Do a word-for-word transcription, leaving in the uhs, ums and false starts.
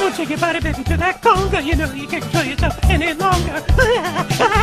Don't shake your body, baby, to that conga. You know you can't control yourself any longer.